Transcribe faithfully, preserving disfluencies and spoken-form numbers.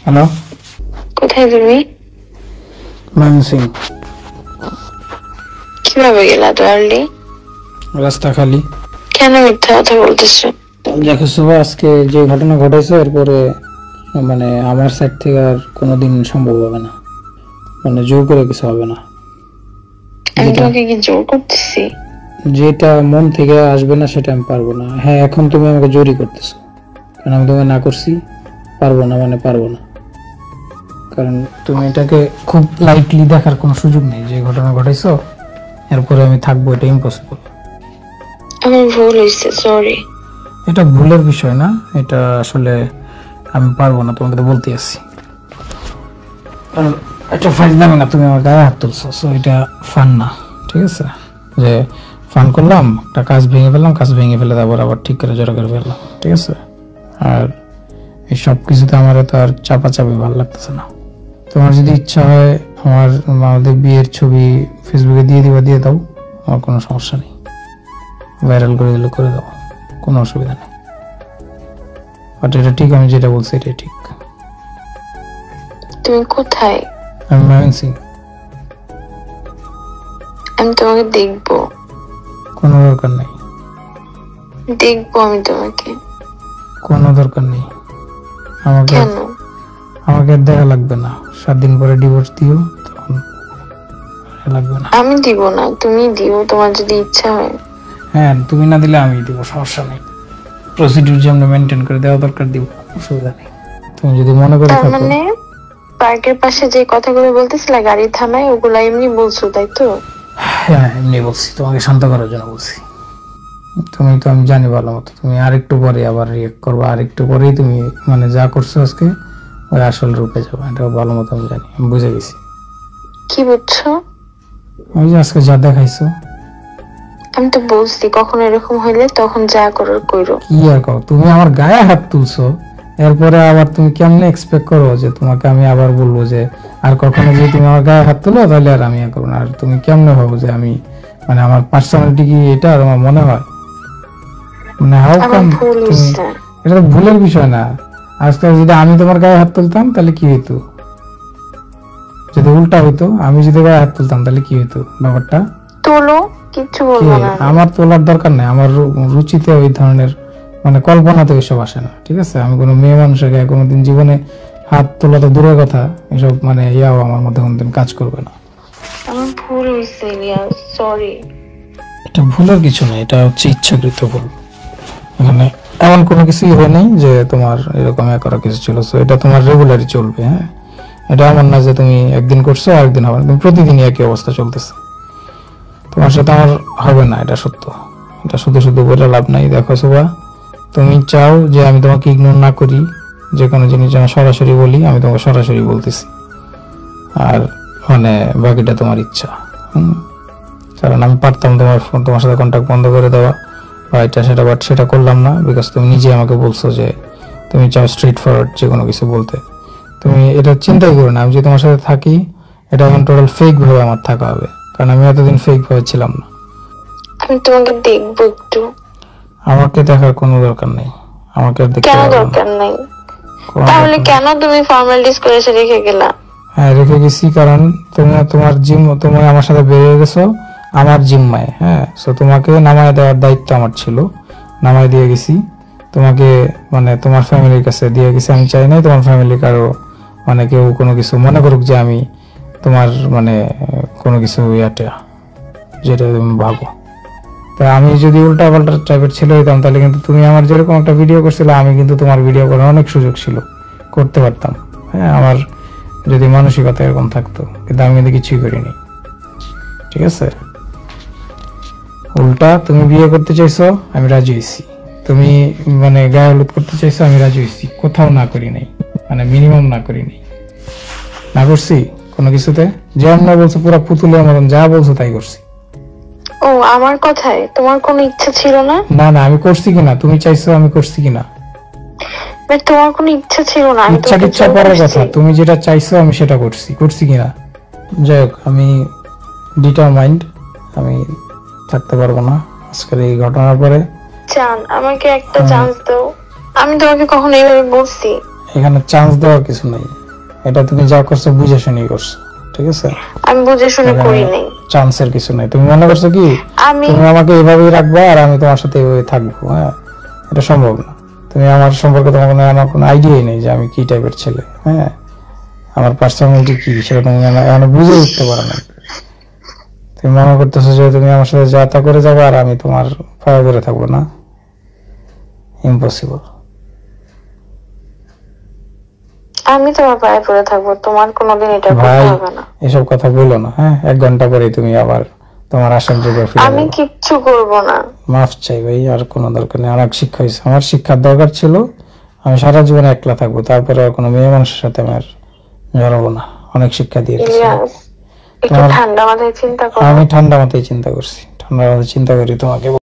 Hello, কোথায় তুমি? ময়মনসিং। কিভাবে গেলা তো আর্লি? রাস্তা খালি। কেন মিথ্যা কথা বলতেছো? দেখো সুবা, আজকে যে ঘটনা ঘটেছে এরপরে মানে আমার সাইড থেকে আর কোনোদিন সম্ভব হবে না, মানে জোর করে কিছু হবে না। আমি তোমাকে কি জোর করতেছি? যেটা মন থেকে আসবে না সেটা আমি পারবো না। হ্যাঁ, এখন তুমি আমাকে জোরই করতেছো, কারণ আমি তোমাকে না করছি পারবো না মানে পারবো না, কারণ তুমি এটাকে খুব লাইটলি দেখার কোনো সুযোগ নেই। যে ঘটনা ঘটাইছো এরপরে আমি থাকবো, এটা ইম্পসিবল। আমার ভুল হয়েছে, সরি। এটা ভুলের বিষয় না, এটা আসলে আমি পারবো না, তোমাকে তো বলতে আসছি। কারণ এটা ফাইল নামে না, তুমি আমার গায়ে হাত তুলছো, সো এটা ফান না, ঠিক আছে? যে ফান করলাম, একটা কাজ ভেঙে ফেললাম, কাজ ভেঙে ফেলে তারপর আবার ঠিক করে জোড়া করে ফেললাম, ঠিক আছে? আর এই সব কিছুতে আমার তো আর চাপা চাপি ভালো লাগতেছে না। তোমার যদি ইচ্ছা হয় আমার আমাদের বিয়ের ছবি ফেসবুকে দিয়ে দিবা, দিয়ে দাও, আমার কোনো সমস্যা নেই। ভাইরাল করে দিলে করে দাও, কোনো অসুবিধা নেই। বাট এটা ঠিক, আমি যেটা বলছি এটাই ঠিক। তুমি কোথায়? আমি ময়মনসিং। আমি তোমাকে দেখবো। কোনো দরকার নেই। দেখবো আমি তোমাকে। কোনো দরকার নেই আমাকে। কেন? আমাকে দেখা লাগবে না। সাত দিন পরে ডিভোর্স দিও, তখন লাগবে না। আমি দিব না, তুমি দিও, তোমার যদি ইচ্ছা হয়। হ্যাঁ, তুমি না দিলে আমি দিব, সমস্যা নেই। প্রসিডিউর যেমন মেনটেন করে দেওয়া দরকার দিব, অসুবিধা নেই। তুমি যদি মনে করে তার থাকো। মানে পার্কের পাশে যে কথাগুলো বলতেছিলা গাড়ি থামায়, ওগুলা এমনি বলছো, তাই তো? হ্যাঁ, এমনি বলছি, তোমাকে শান্ত করার জন্য বলছি। তুমি তো আমি জানি ভালো মতো, তুমি আরেকটু পরে আবার রিয়েক্ট করবে, আরেকটু পরেই তুমি মানে যা করছো আজকে ওই আসল রূপে যাবে, এটা ভালো মতো আমি জানি, আমি বুঝে গেছি। কি বুঝছো? ওই যে আজকে যা দেখাইছো। আমি তো বলছি কখনো এরকম হইলে তখন যা করার কইরো। কি আর কও, তুমি আমার গায়ে হাত তুলছো, এরপরে আবার তুমি কেমনে এক্সপেক্ট করো যে তোমাকে আমি আবার বলবো যে আর কখনো যদি তুমি আমার গায়ে হাত তুলো তাহলে আর আমি করবো না? আর তুমি কেমনে ভাবো যে আমি মানে আমার পার্সোনালিটি কি এটা আর আমার মনে হয়? মানে হাউ কাম? এটা তো ভুলের বিষয় না। আজকে যদি আমি তোমার গায়ে হাত তুলতাম তাহলে কি হইতো? যদি উল্টা হইতো, আমি যদি গায়ে হাত তুলতাম তাহলে কি হইতো ব্যাপারটা? তোলো, কিচ্ছু বলবো না। আমার তোলার দরকার নাই, আমার রুচিতে ওই ধরনের মানে কল্পনাতে ওইসব আসে না, ঠিক আছে? আমি কোনো মেয়ে মানুষের গায়ে কোনোদিন জীবনে হাত তোলা তো দূরের কথা, এসব মানে ইয়াও আমার মধ্যে কোনোদিন কাজ করবে না। আমার ভুল হয়েছে ইলিয়াস, সরি। এটা ভুলের কিছু নেই, এটা হচ্ছে ইচ্ছাকৃত ভুল। এখানে এমন কোনো কিছুই হয় নাই যে তোমার এরকম এক করা কিছু ছিল, তো এটা তোমার রেগুলারই চলবে। হ্যাঁ, এটা এমন না যে তুমি একদিন করছো আরেকদিন হবে না, তুমি প্রতিদিনই একই অবস্থা চলতেছে। তোমার সাথে আমার হবে না, এটা সত্য। এটা শুধু শুধু বলে লাভ নাই। দেখো সুবা, তুমি চাও যে আমি তোমাকে ইগনোর না করি, যে কোনো জিনিস যেন সরাসরি বলি, আমি তোমাকে সরাসরি বলতেছি। আর মানে বাকিটা তোমার ইচ্ছা। হুম, কারণ আমি পারতাম তোমার ফোন তোমার সাথে কন্ট্যাক্ট বন্ধ করে দেওয়া বা এটা সেটা, বাট সেটা করলাম না, বিকজ তুমি নিজে আমাকে বলছো যে তুমি চাও স্ট্রেট ফরওয়ার্ড যে কোনো কিছু বলতে। তুমি এটা চিন্তাই করো না, আমি যে তোমার সাথে থাকি এটা এখন টোটাল ফেক ভাবে আমার থাকা হবে, কারণ আমি এতদিন ফেক ভাবে ছিলাম না। আমি তোমাকে দেখবো একটু। আমাকে দেখার কোনো দরকার নেই, আমাকে দেখতে কেন দরকার নাই? তাহলে কেন তুমি ফর্মালিটিস করে এসে রেখে গেলা? হ্যাঁ, রেখে গেছি কারণ তুমি তোমার জিম, তুমি আমার সাথে বেরিয়ে গেছো আমার জিম্মায়। হ্যাঁ, সো তোমাকে নামায় দেওয়ার দায়িত্ব আমার ছিল, নামায় দিয়ে গেছি তোমাকে, মানে তোমার ফ্যামিলির কাছে দিয়ে গেছি। আমি চাই নাই তোমার ফ্যামিলি কারো মানে কেউ কোনো কিছু মনে করুক যে আমি তোমার মানে কোনো কিছু ইয়াটা যেটা তুমি ভাবো। তা আমি যদি উল্টা পাল্টা টাইপের ছেলে হইতাম তাহলে কিন্তু তুমি আমার যেরকম একটা ভিডিও করছিলে, আমি কিন্তু তোমার ভিডিও করার অনেক সুযোগ ছিল, করতে পারতাম। হ্যাঁ, আমার যদি মানসিকতা এরকম থাকতো, কিন্তু আমি কিন্তু কিছুই করিনি, ঠিক আছে? উল্টা তুমি বিয়ে করতে চাইছো, আমি রাজি হয়েছি। তুমি মানে গায়ে হলুদ করতে চাইছো, আমি রাজি হয়েছি। কোথাও না করি নাই, মানে মিনিমাম না করি নাই। না করছি কোনো কিছুতে, যেমন না বলছো পুরো পুতুলের মতন যা বলছো তাই করছি। ও, আমার কথায় তোমার কোনো ইচ্ছা ছিল না? না না, আমি করছি কিনা, তুমি চাইছো আমি করছি কিনা? তোমার কোনো ইচ্ছা ছিল না? ইচ্ছা ইচ্ছা পরের কথা, তুমি যেটা চাইছো আমি সেটা করছি, করছি কিনা? যাই হোক, আমি ডিটারমাইন্ড, আমি থাকতে পারবো না আজকের এই ঘটনার পরে। চান আমাকে একটা চান্স দাও, আমি তোমাকে কখনো এইভাবে বলছি? এখানে চান্স দেওয়ার কিছু নাই। এটা তুমি যা করছো বুঝে শুনে করছো, ঠিক আছে? আমি বুঝে শুনে করি নাই। চান্সের কিছু নাই। তুমি মনে করছো কি আমি তুমি আমাকে এইভাবেই রাখবা আর আমি তোমার সাথে এইভাবে থাকবো? হ্যাঁ, এটা সম্ভব না। তুমি আমার সম্পর্কে তোমার কোনো আমার কোনো আইডিয়াই নেই যে আমি কি টাইপের ছেলে। হ্যাঁ, আমার পার্সোনালিটি কি সেটা তুমি এখনো বুঝে উঠতে পারো না। তুমি মনে করতেছো যে তুমি আমার সাথে যা তা করে যাবে আর আমি তোমার পায়ে ধরে থাকবো না? ইম্পসিবল। আমি তোমার পায়ে পড়ে থাকবো, তোমার কোনোদিন এটা করতে ভাই হবে না। এসব কথা বলো না। হ্যাঁ, এক ঘন্টা পরে তুমি আবার তোমার আসল জায়গায় ফিরে আমি যাবে। কিচ্ছু করব না। মাফ চাই ভাই, আর কোনো দরকার নেই। অনেক শিক্ষা হয়েছে, আমার শিক্ষার দরকার ছিল। আমি সারা জীবন একলা থাকবো, তারপরে আর কোনো মেয়ে মানুষের সাথে আমি আর জড়াবো না। অনেক শিক্ষা দিয়ে দিয়েছি। ইলিয়াস, একটু তোমার- ঠান্ডা মাথায় চিন্তা করো। আমি ঠান্ডা মাথায় চিন্তা করছি, ঠান্ডা মাথায় চিন্তা করি তোমাকে